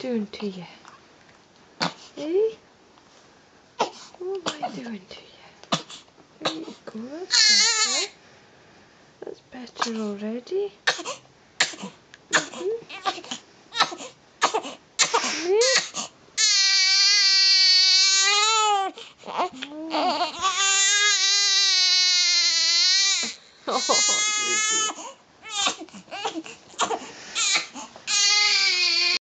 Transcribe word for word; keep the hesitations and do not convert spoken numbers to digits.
doing to you? Eh? What am I doing to you? There you go, that's better. That's better already. Mm-hmm. Oh, Ruby.